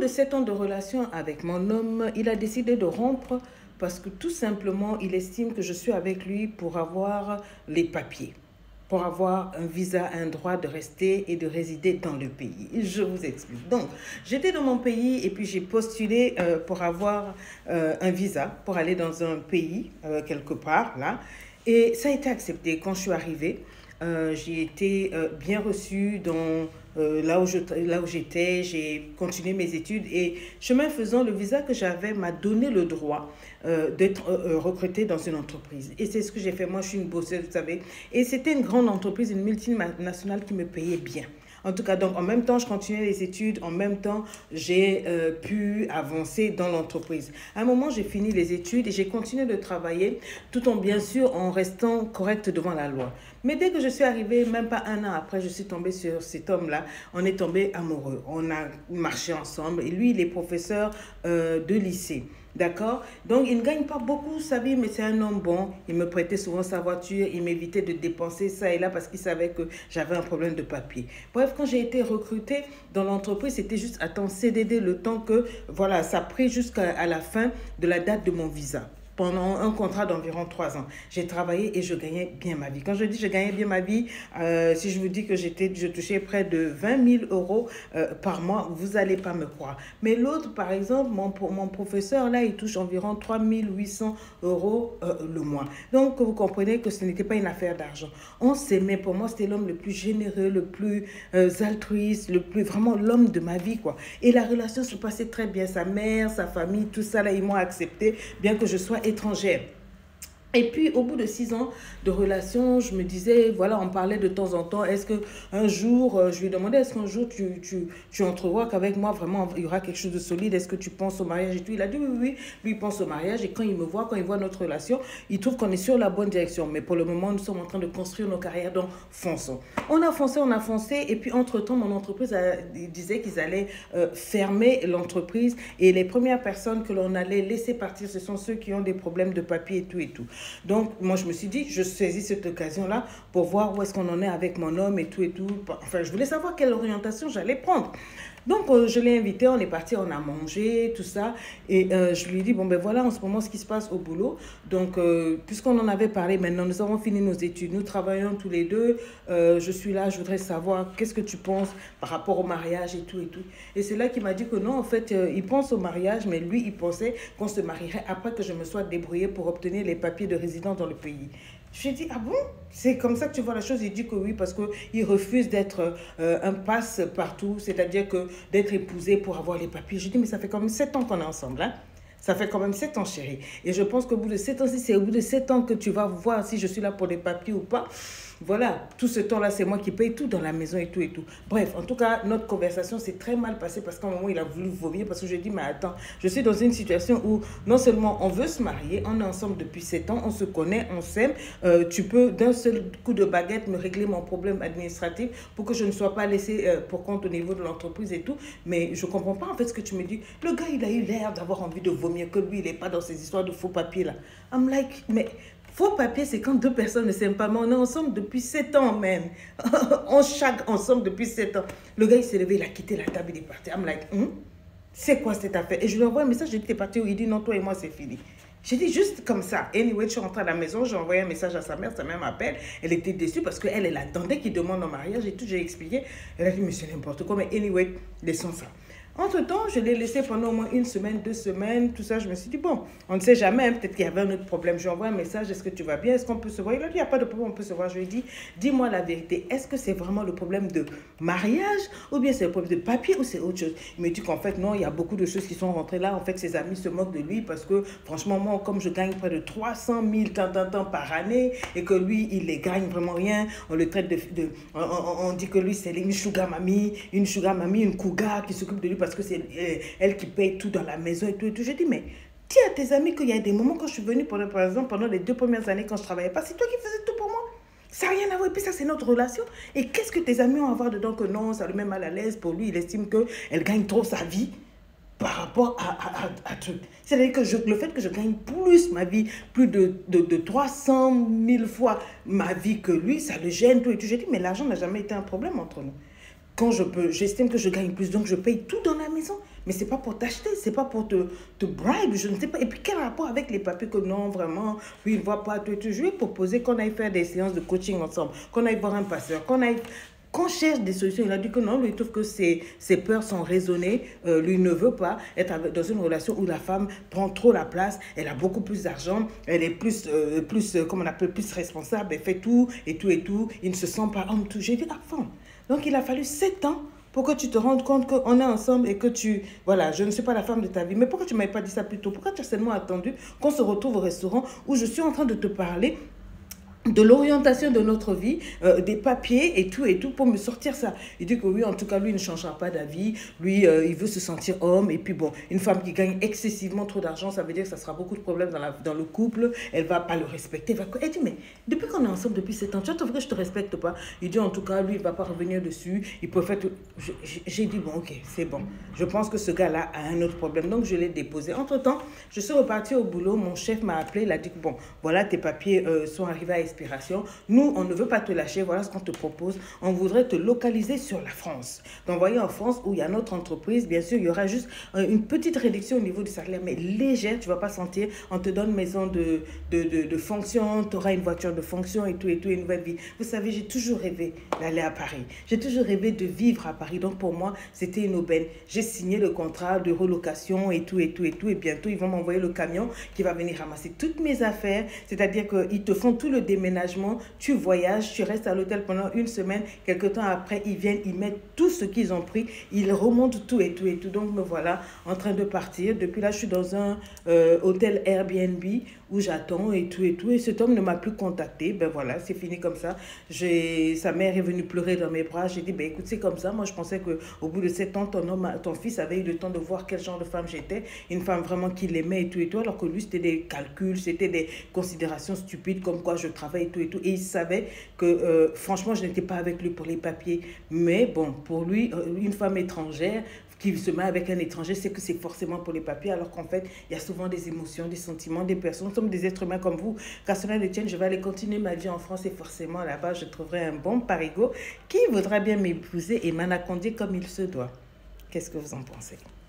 de 7 ans de relation avec mon homme, il a décidé de rompre parce que tout simplement, il estime que je suis avec lui pour avoir les papiers, pour avoir un visa, un droit de rester et de résider dans le pays. Je vous explique. Donc, j'étais dans mon pays et puis j'ai postulé pour avoir un visa, pour aller dans un pays, quelque part, là. Et ça a été accepté. Quand je suis arrivée, j'ai été bien reçue dans là où j'étais, j'ai continué mes études et chemin faisant, le visa que j'avais m'a donné le droit d'être recrutée dans une entreprise. Et c'est ce que j'ai fait. Moi, je suis une bosseuse, vous savez. Et c'était une grande entreprise, une multinationale qui me payait bien. En tout cas, donc en même temps, je continuais les études, en même temps, j'ai pu avancer dans l'entreprise. À un moment, j'ai fini les études et j'ai continué de travailler, tout en bien sûr en restant correcte devant la loi. Mais dès que je suis arrivée, même pas un an après, je suis tombée sur cet homme-là. On est tombés amoureux. On a marché ensemble. Et lui, il est professeur de lycée. D'accord? Donc, il ne gagne pas beaucoup sa vie, mais c'est un homme bon. Il me prêtait souvent sa voiture. Il m'évitait de dépenser ça et là parce qu'il savait que j'avais un problème de papier. Bref, quand j'ai été recrutée dans l'entreprise, c'était juste attendre CDD le temps que, voilà, ça a pris jusqu'à la fin de la date de mon visa. Pendant un contrat d'environ 3 ans. J'ai travaillé et je gagnais bien ma vie. Quand je dis je gagnais bien ma vie, si je vous dis que je touchais près de 20 000 euros par mois, vous n'allez pas me croire. Mais l'autre, par exemple, mon professeur, là, il touche environ 3 800 euros le mois. Donc, vous comprenez que ce n'était pas une affaire d'argent. On s'aimait. Pour moi, c'était l'homme le plus généreux, le plus altruiste, vraiment l'homme de ma vie, quoi. Et la relation se passait très bien. Sa mère, sa famille, tout ça, là, ils m'ont accepté, bien que je sois étrangère. Et puis, au bout de 6 ans de relation, je me disais, voilà, on parlait de temps en temps, est-ce qu'un jour, je lui demandais, est-ce qu'un jour, tu entrevois qu'avec moi, vraiment, il y aura quelque chose de solide, est-ce que tu penses au mariage et tout? Il a dit, oui, oui, lui, il pense au mariage, et quand il me voit, quand il voit notre relation, il trouve qu'on est sur la bonne direction. Mais pour le moment, nous sommes en train de construire nos carrières, donc fonçons. On a foncé, et puis, entre-temps, mon entreprise disait qu'ils allaient fermer l'entreprise, et les premières personnes que l'on allait laisser partir, ce sont ceux qui ont des problèmes de papier et tout et tout. Donc, moi, je me suis dit, je saisis cette occasion-là pour voir où est-ce qu'on en est avec mon homme et tout et tout. Enfin, je voulais savoir quelle orientation j'allais prendre. Donc, je l'ai invité, on est parti, on a mangé, tout ça. Et je lui ai dit, bon, ben voilà, en ce moment, ce qui se passe au boulot. Donc, puisqu'on en avait parlé, maintenant, nous avons fini nos études. Nous travaillons tous les deux. Je suis là, je voudrais savoir qu'est-ce que tu penses par rapport au mariage et tout et tout. Et c'est là qu'il m'a dit que non, en fait, il pense au mariage, mais lui, il pensait qu'on se marierait après que je me sois débrouillée pour obtenir les papiers de résidence dans le pays. Je lui ai dit, ah bon? C'est comme ça que tu vois la chose? Il dit que oui, parce qu'il refuse d'être un passe-partout, c'est-à-dire que d'être épousé pour avoir les papiers. Je lui ai dit, mais ça fait quand même 7 ans qu'on est ensemble, hein? Ça fait quand même 7 ans, chérie. Et je pense qu'au bout de 7 ans, si c'est au bout de 7 ans que tu vas voir si je suis là pour les papiers ou pas, voilà, tout ce temps-là, c'est moi qui paye tout dans la maison et tout et tout. Bref, en tout cas, notre conversation s'est très mal passée parce qu'à un moment, il a voulu vomir parce que je lui ai dit, mais attends, je suis dans une situation où non seulement on veut se marier, on est ensemble depuis 7 ans, on se connaît, on s'aime, tu peux d'un seul coup de baguette me régler mon problème administratif pour que je ne sois pas laissée pour compte au niveau de l'entreprise et tout. Mais je ne comprends pas en fait ce que tu me dis. Le gars, il a eu l'air d'avoir envie de vomir, que lui, il n'est pas dans ces histoires de faux papiers là. I'm like, mais... Faux papier, c'est quand 2 personnes ne s'aiment pas. Mais on est ensemble depuis 7 ans, même. On chaque ensemble depuis 7 ans. Le gars, il s'est levé, il a quitté la table, il est parti. I'm like, c'est quoi cette affaire? Et je lui envoie un message, je dis, t'es parti où? Il dit, non, toi et moi, c'est fini. J'ai dit juste comme ça. Anyway, je suis rentrée à la maison, j'ai envoyé un message à sa mère m'appelle. Elle était déçue parce qu'elle, elle attendait qu'il demande en mariage et tout. J'ai expliqué. Elle a dit, mais c'est n'importe quoi. Mais anyway, laissons ça. Entre-temps, je l'ai laissé pendant au moins 1 semaine, 2 semaines, tout ça. Je me suis dit, bon, on ne sait jamais, hein, peut-être qu'il y avait un autre problème. Je lui envoie un message, est-ce que tu vas bien? Est-ce qu'on peut se voir? Il a dit, il n'y a pas de problème, on peut se voir. Je lui ai dit, dis-moi la vérité. Est-ce que c'est vraiment le problème de mariage ou bien c'est le problème de papier ou c'est autre chose? Il me dit qu'en fait, non, il y a beaucoup de choses qui sont rentrées là. En fait, ses amis se moquent de lui parce que, franchement, moi, comme je gagne près de 300 000 tant par année et que lui, il ne gagne vraiment rien, on le traite on dit que lui, c'est une sugar mamie, une cougar qui s'occupe de lui parce que c'est elle qui paye tout dans la maison et tout et tout. Je dis, mais dis à tes amis qu'il y a des moments quand je suis venue, par exemple, pendant les 2 premières années quand je travaillais pas, c'est toi qui faisais tout pour moi. Ça n'a rien à voir. Et puis ça, c'est notre relation. Et qu'est-ce que tes amis ont à voir dedans que non, ça le met mal à l'aise pour lui. Il estime qu'elle gagne trop sa vie par rapport à truc. C'est-à-dire que le fait que je gagne plus ma vie, plus de 300 000 fois ma vie que lui, ça le gêne, tout et tout. J'ai dit, mais l'argent n'a jamais été un problème entre nous. Quand j'estime que je gagne plus, donc je paye tout dans la maison. Mais c'est pas pour t'acheter, c'est pas pour te bribe, je ne sais pas. Et puis quel rapport avec les papiers que non, vraiment, lui, il ne voit pas tout et tout. Je lui ai proposé qu'on aille faire des séances de coaching ensemble, qu'on aille voir un passeur, qu'on cherche des solutions. Il a dit que non, lui, il trouve que ses peurs sont raisonnées. Lui ne veut pas être dans une relation où la femme prend trop la place. Elle a beaucoup plus d'argent. Elle est comment on appelle, plus responsable. Elle fait tout et tout et tout. Il ne se sent pas homme tout. J'ai dit, ah, femme. Donc, il a fallu 7 ans pour que tu te rendes compte qu'on est ensemble et que voilà, je ne suis pas la femme de ta vie. Mais pourquoi tu ne m'avais pas dit ça plus tôt? Pourquoi tu as seulement attendu qu'on se retrouve au restaurant où je suis en train de te parler de l'orientation de notre vie, des papiers et tout pour me sortir ça. Il dit que oui, en tout cas, lui, il ne changera pas d'avis. Lui, il veut se sentir homme. Et puis bon, une femme qui gagne excessivement trop d'argent, ça veut dire que ça sera beaucoup de problèmes dans le couple. Elle va pas le respecter. Elle dit, mais depuis qu'on est ensemble depuis 7 ans, tu trouves que je te respecte pas? Il dit, en tout cas, lui, il va pas revenir dessus. Il peut faire tout. J'ai dit, bon, ok, c'est bon. Je pense que ce gars-là a un autre problème. Donc, je l'ai déposé. Entre-temps, je suis repartie au boulot. Mon chef m'a appelé. Il a dit, bon, voilà, tes papiers sont arrivés à expiration. Nous, on ne veut pas te lâcher. Voilà ce qu'on te propose. On voudrait te localiser sur la France. D'envoyer en France où il y a notre entreprise. Bien sûr, il y aura juste une petite réduction au niveau du salaire, mais légère. Tu ne vas pas sentir. On te donne une maison de fonction. Tu auras une voiture de fonction et tout, une nouvelle vie. Vous savez, j'ai toujours rêvé d'aller à Paris. J'ai toujours rêvé de vivre à Paris. Donc, pour moi, c'était une aubaine. J'ai signé le contrat de relocation et tout. Et bientôt, ils vont m'envoyer le camion qui va venir ramasser toutes mes affaires. C'est-à-dire qu'ils te font tout le déménagement. Tu voyages, tu restes à l'hôtel pendant une semaine. Quelque temps après, ils viennent, ils mettent tout ce qu'ils ont pris. Ils remontent tout et tout. Donc, me voilà en train de partir. Depuis là, je suis dans un hôtel Airbnb où j'attends et tout. Et cet homme ne m'a plus contacté. Ben voilà, c'est fini comme ça. Sa mère est venue pleurer dans mes bras. J'ai dit, ben écoute, c'est comme ça. Moi, je pensais qu'au bout de 7 ans, ton fils avait eu le temps de voir quel genre de femme j'étais. Une femme vraiment qui l'aimait et tout. Alors que lui, c'était des calculs, c'était des considérations stupides comme quoi je travaille et tout. Et il savait que, franchement, je n'étais pas avec lui pour les papiers. Mais bon, pour lui, une femme étrangère qui se met avec un étranger, c'est que c'est forcément pour les papiers, alors qu'en fait, il y a souvent des émotions, des sentiments, des personnes. Nous sommes des êtres humains comme vous. Qu'à cela ne tienne, je vais aller continuer ma vie en France et forcément, là-bas, je trouverai un bon parigo qui voudra bien m'épouser et m'anacondier comme il se doit. Qu'est-ce que vous en pensez?